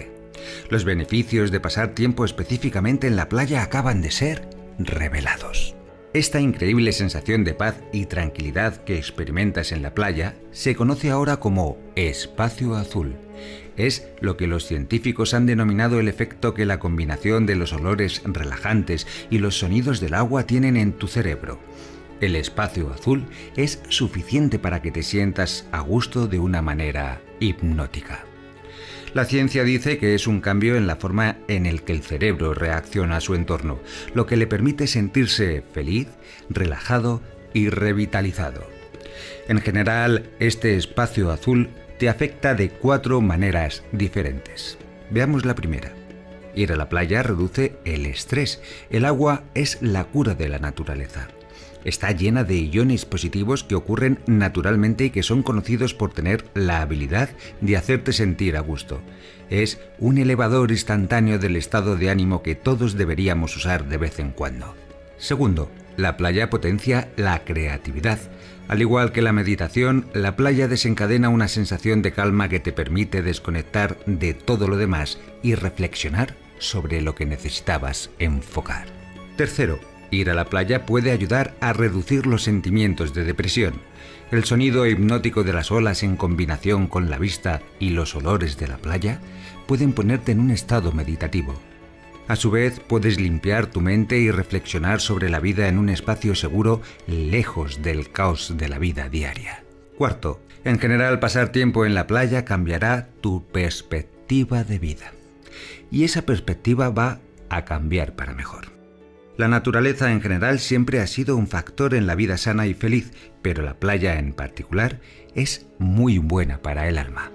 Los beneficios de pasar tiempo específicamente en la playa acaban de ser revelados. Esta increíble sensación de paz y tranquilidad que experimentas en la playa se conoce ahora como espacio azul. Es lo que los científicos han denominado el efecto que la combinación de los olores relajantes y los sonidos del agua tienen en tu cerebro. El espacio azul es suficiente para que te sientas a gusto de una manera hipnótica. La ciencia dice que es un cambio en la forma en el que el cerebro reacciona a su entorno, lo que le permite sentirse feliz, relajado y revitalizado. En general, este espacio azul te afecta de 4 maneras diferentes. Veamos la primera. Ir a la playa reduce el estrés. El agua es la cura de la naturaleza. Está llena de iones positivos que ocurren naturalmente y que son conocidos por tener la habilidad de hacerte sentir a gusto. Es un elevador instantáneo del estado de ánimo que todos deberíamos usar de vez en cuando. Segundo, la playa potencia la creatividad. Al igual que la meditación, la playa desencadena una sensación de calma que te permite desconectar de todo lo demás y reflexionar sobre lo que necesitabas enfocar. Tercero, ir a la playa puede ayudar a reducir los sentimientos de depresión. El sonido hipnótico de las olas en combinación con la vista y los olores de la playa pueden ponerte en un estado meditativo. A su vez, puedes limpiar tu mente y reflexionar sobre la vida en un espacio seguro, lejos del caos de la vida diaria. Cuarto, en general, pasar tiempo en la playa cambiará tu perspectiva de vida. Y esa perspectiva va a cambiar para mejor. La naturaleza en general siempre ha sido un factor en la vida sana y feliz, pero la playa en particular es muy buena para el alma.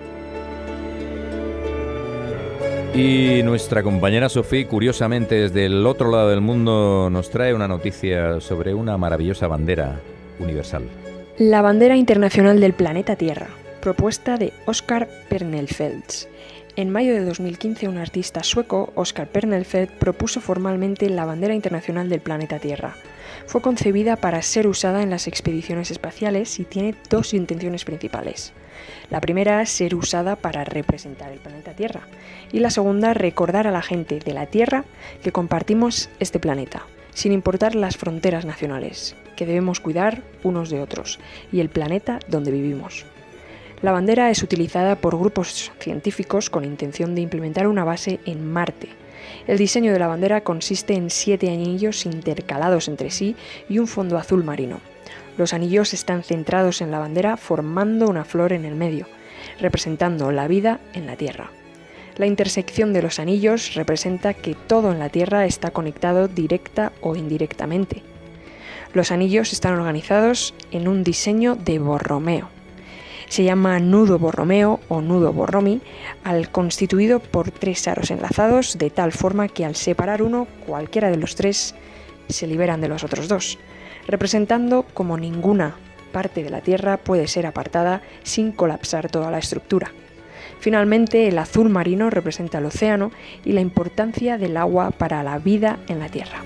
Y nuestra compañera Sofía, curiosamente desde el otro lado del mundo, nos trae una noticia sobre una maravillosa bandera universal. La bandera internacional del planeta Tierra, propuesta de Oscar Pernelfeldt. En mayo de 2015, un artista sueco, Oscar Pernelfeldt, propuso formalmente la bandera internacional del planeta Tierra. Fue concebida para ser usada en las expediciones espaciales y tiene 2 intenciones principales. La primera, ser usada para representar el planeta Tierra, y la segunda, recordar a la gente de la Tierra que compartimos este planeta, sin importar las fronteras nacionales, que debemos cuidar unos de otros, y el planeta donde vivimos. La bandera es utilizada por grupos científicos con intención de implementar una base en Marte. El diseño de la bandera consiste en 7 anillos intercalados entre sí y un fondo azul marino. Los anillos están centrados en la bandera formando una flor en el medio, representando la vida en la Tierra. La intersección de los anillos representa que todo en la Tierra está conectado directa o indirectamente. Los anillos están organizados en un diseño de Borromeo. Se llama nudo Borromeo o nudo Borromi al constituido por 3 aros enlazados de tal forma que al separar uno, cualquiera de los 3 se liberan de los otros 2, representando como ninguna parte de la Tierra puede ser apartada sin colapsar toda la estructura. Finalmente, el azul marino representa el océano y la importancia del agua para la vida en la Tierra.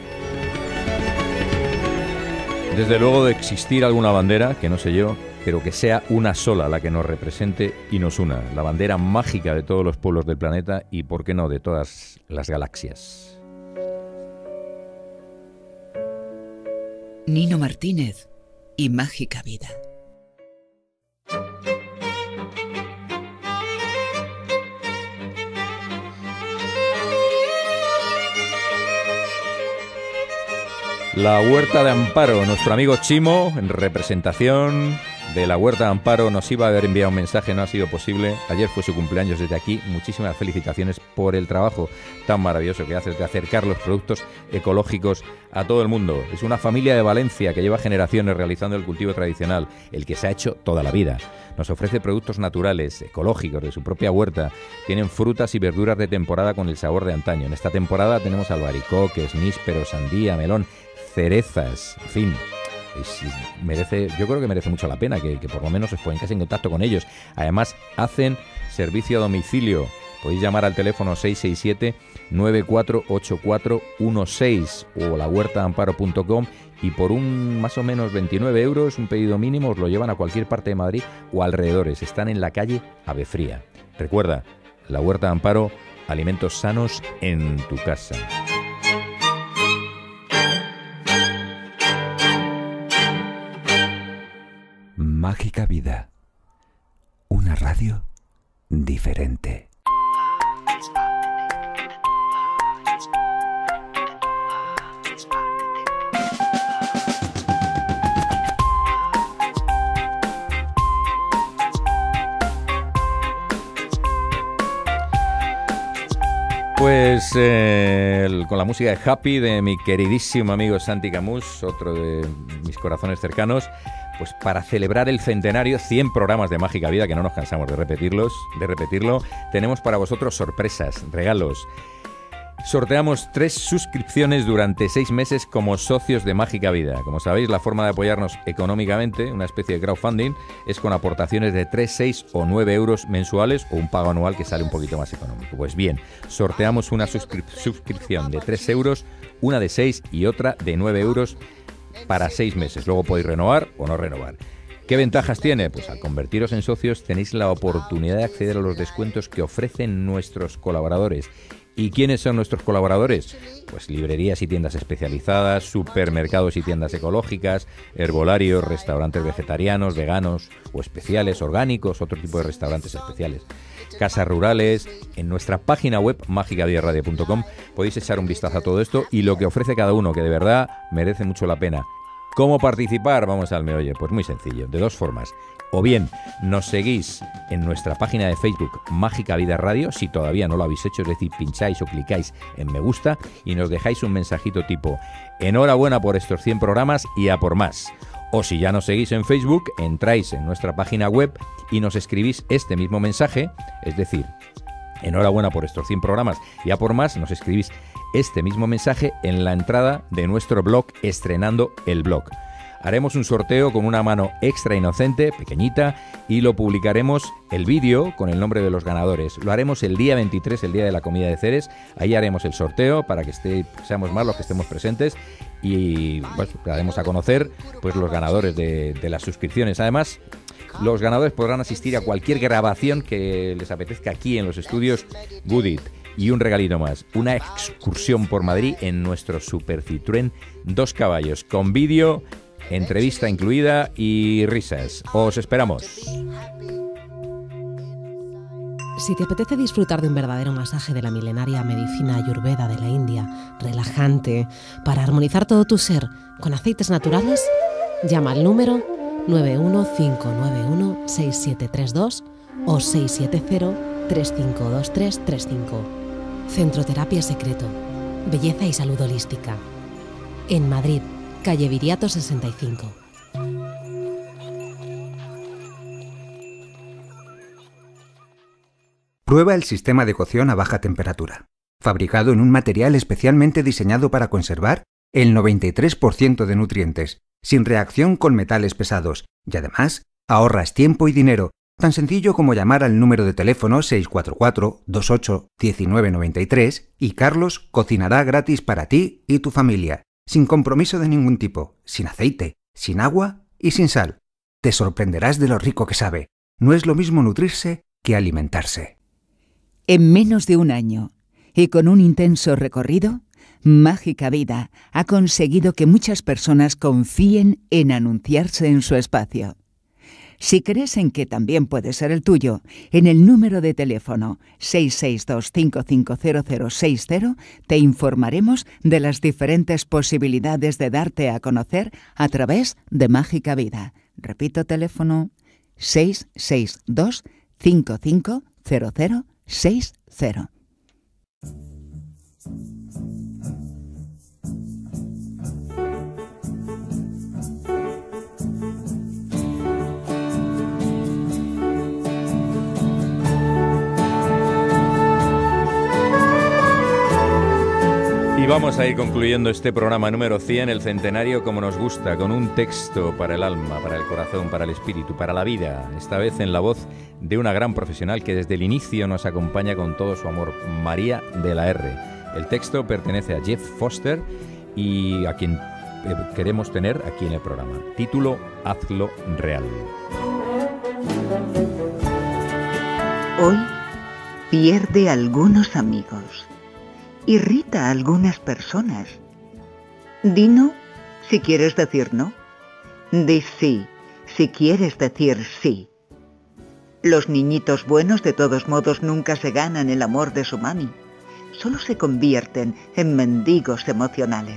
Desde luego, de existir alguna bandera, que no sé yo, pero que sea una sola la que nos represente y nos una. La bandera mágica de todos los pueblos del planeta y, por qué no, de todas las galaxias. Nino Martínez y Mágica Vida. La Huerta de Amparo, nuestro amigo Chimo, en representación de la Huerta de Amparo, nos iba a haber enviado un mensaje, no ha sido posible. Ayer fue su cumpleaños, desde aquí muchísimas felicitaciones por el trabajo tan maravilloso que haces de acercar los productos ecológicos a todo el mundo. Es una familia de Valencia que lleva generaciones realizando el cultivo tradicional, el que se ha hecho toda la vida. Nos ofrece productos naturales, ecológicos, de su propia huerta. Tienen frutas y verduras de temporada con el sabor de antaño. En esta temporada tenemos albaricoques, nísperos, sandía, melón, cerezas, en fin. Yo creo que merece mucho la pena que por lo menos os pongáis en contacto con ellos. Además, hacen servicio a domicilio. Podéis llamar al teléfono 667-948416 o lahuertaamparo.com y por un más o menos 29 euros, un pedido mínimo, os lo llevan a cualquier parte de Madrid o alrededores. Están en la calle Avefría. Recuerda, la Huerta de Amparo, alimentos sanos en tu casa. Mágica Vida. Una radio diferente. Pues con la música de Happy de mi queridísimo amigo Santi Camus, otro de mis corazones cercanos, pues para celebrar el centenario, 100 programas de Mágica Vida, que no nos cansamos de repetirlo, tenemos para vosotros sorpresas, regalos. Sorteamos 3 suscripciones durante 6 meses como socios de Mágica Vida. Como sabéis, la forma de apoyarnos económicamente, una especie de crowdfunding, es con aportaciones de 3, 6 o 9 euros mensuales o un pago anual que sale un poquito más económico. Pues bien, sorteamos una suscripción de 3 euros, una de 6 y otra de 9 euros para 6 meses. Luego podéis renovar o no renovar. ¿Qué ventajas tiene? Pues al convertiros en socios tenéis la oportunidad de acceder a los descuentos que ofrecen nuestros colaboradores. ¿Y quiénes son nuestros colaboradores? Pues librerías y tiendas especializadas, supermercados y tiendas ecológicas, herbolarios, restaurantes vegetarianos, veganos o especiales, orgánicos, otro tipo de restaurantes especiales, casas rurales. En nuestra página web magicavidarradio.com podéis echar un vistazo a todo esto y lo que ofrece cada uno, que de verdad merece mucho la pena. ¿Cómo participar? Vamos al meollo. Pues muy sencillo, de 2 formas. O bien nos seguís en nuestra página de Facebook Mágica Vida Radio, si todavía no lo habéis hecho, es decir, pincháis o clicáis en me gusta y nos dejáis un mensajito tipo enhorabuena por estos 100 programas y a por más. O si ya nos seguís en Facebook, entráis en nuestra página web y nos escribís este mismo mensaje, es decir, enhorabuena por estos 100 programas y a por más, nos escribís este mismo mensaje en la entrada de nuestro blog Estrenando el Blog. Haremos un sorteo con una mano extra inocente, pequeñita, y lo publicaremos el vídeo con el nombre de los ganadores. Lo haremos el día 23, el día de la comida de Ceres. Ahí haremos el sorteo para que seamos más los que estemos presentes y pues, daremos a conocer pues, los ganadores de las suscripciones. Además, los ganadores podrán asistir a cualquier grabación que les apetezca aquí en los estudios Goodit. Y un regalito más, una excursión por Madrid en nuestro Super Citroën 2 caballos, con vídeo, entrevista incluida y risas. Os esperamos. Si te apetece disfrutar de un verdadero masaje de la milenaria medicina ayurveda de la India, relajante, para armonizar todo tu ser con aceites naturales, llama al número 915916732 o 670-352335. Centroterapia Secreto. Belleza y salud holística. En Madrid, calle Viriato 65. Prueba el sistema de cocción a baja temperatura. Fabricado en un material especialmente diseñado para conservar el 93% de nutrientes, sin reacción con metales pesados, y además ahorras tiempo y dinero. Tan sencillo como llamar al número de teléfono 644-28-1993 y Carlos cocinará gratis para ti y tu familia, sin compromiso de ningún tipo, sin aceite, sin agua y sin sal. Te sorprenderás de lo rico que sabe. No es lo mismo nutrirse que alimentarse. En menos de un año y con un intenso recorrido, Mágica Vida ha conseguido que muchas personas confíen en anunciarse en su espacio. Si crees en que también puede ser el tuyo, en el número de teléfono 662-550060 te informaremos de las diferentes posibilidades de darte a conocer a través de Mágica Vida. Repito, teléfono 662-550060. Y vamos a ir concluyendo este programa número 100, el centenario como nos gusta, con un texto para el alma, para el corazón, para el espíritu, para la vida. Esta vez en la voz de una gran profesional que desde el inicio nos acompaña con todo su amor, María de la R. El texto pertenece a Jeff Foster y a quien queremos tener aquí en el programa. Título: Hazlo real. Hoy pierde algunos amigos, irrita a algunas personas. Di no si quieres decir no. Di sí si quieres decir sí. Los niñitos buenos de todos modos nunca se ganan el amor de su mami. Solo se convierten en mendigos emocionales.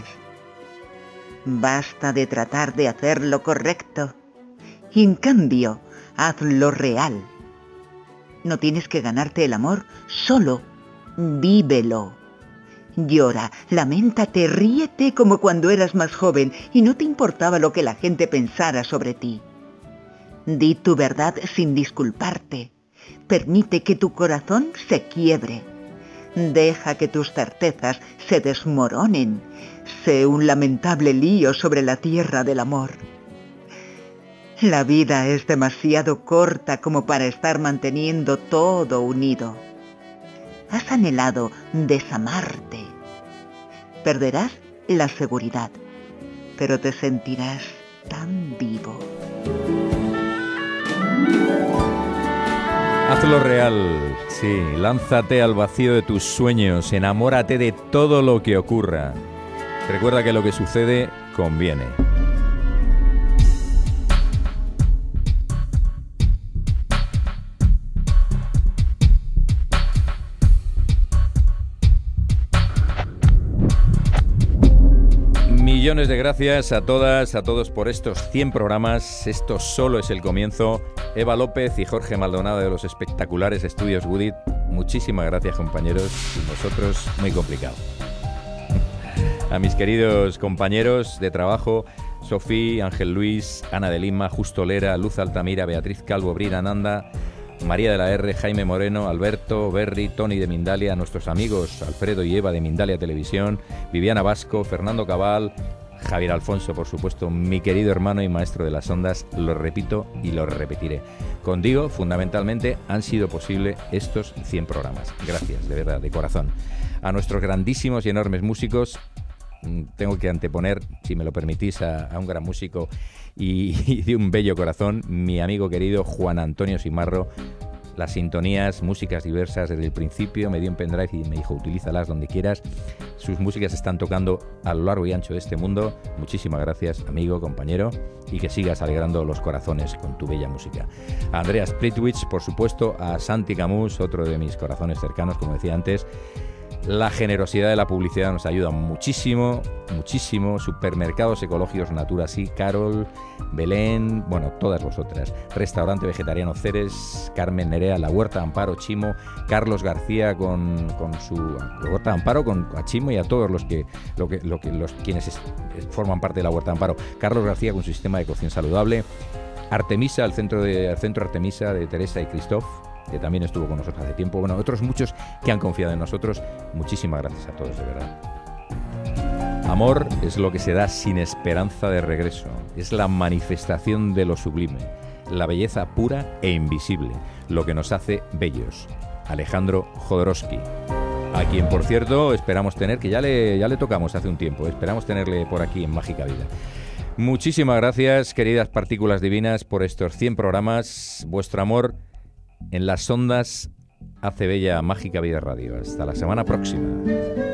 Basta de tratar de hacer lo correcto. Y en cambio, haz lo real. No tienes que ganarte el amor, solo vívelo. Llora, lamentate, ríete como cuando eras más joven y no te importaba lo que la gente pensara sobre ti. Di tu verdad sin disculparte. Permite que tu corazón se quiebre. Deja que tus certezas se desmoronen. Sé un lamentable lío sobre la tierra del amor. La vida es demasiado corta como para estar manteniendo todo unido. Has anhelado desamarte. Perderás la seguridad, pero te sentirás tan vivo. Hazlo real, sí, lánzate al vacío de tus sueños, enamórate de todo lo que ocurra. Recuerda que lo que sucede conviene. Millones de gracias a todas, a todos por estos 100 programas. Esto solo es el comienzo. Eva López y Jorge Maldonado de los espectaculares estudios Woodit. Muchísimas gracias, compañeros. Sin vosotros, muy complicado. A mis queridos compañeros de trabajo, Sofía, Ángel Luis, Ana de Lima, Justo Lera, Luz Altamira, Beatriz Calvo, Brina Nanda, María de la R, Jaime Moreno, Alberto, Berry, Tony de Mindalia, nuestros amigos Alfredo y Eva de Mindalia Televisión, Viviana Vasco, Fernando Cabal, Javier Alfonso, por supuesto, mi querido hermano y maestro de las ondas, lo repito y lo repetiré. Contigo, fundamentalmente, han sido posible estos 100 programas. Gracias, de verdad, de corazón. A nuestros grandísimos y enormes músicos, tengo que anteponer, si me lo permitís, a un gran músico y de un bello corazón, mi amigo querido Juan Antonio Simarro. Las sintonías, músicas diversas desde el principio, me dio un pendrive y me dijo, utilízalas donde quieras. Sus músicas están tocando a lo largo y ancho de este mundo. Muchísimas gracias, amigo, compañero, y que sigas alegrando los corazones con tu bella música. A Andrea Splitwich, por supuesto, a Santi Camus, otro de mis corazones cercanos, como decía antes. La generosidad de la publicidad nos ayuda muchísimo, muchísimo. Supermercados ecológicos Natura Sí, Carol, Belén, bueno, todas vosotras. Restaurante Vegetariano Ceres, Carmen Nerea, La Huerta Amparo, Chimo, Carlos García con su La Huerta Amparo, con a Chimo y a todos los quienes forman parte de La Huerta Amparo. Carlos García con su sistema de cocción saludable. Artemisa, el centro Artemisa de Teresa y Christoph, que también estuvo con nosotros hace tiempo. Bueno, otros muchos que han confiado en nosotros. Muchísimas gracias a todos, de verdad. Amor es lo que se da sin esperanza de regreso. Es la manifestación de lo sublime, la belleza pura e invisible, lo que nos hace bellos. Alejandro Jodorowsky, a quien, por cierto, esperamos tener, que ya le tocamos hace un tiempo, esperamos tenerle por aquí en Mágica Vida. Muchísimas gracias, queridas partículas divinas, por estos 100 programas. Vuestro amor en las ondas hace bella Mágica Vida Radio. Hasta la semana próxima.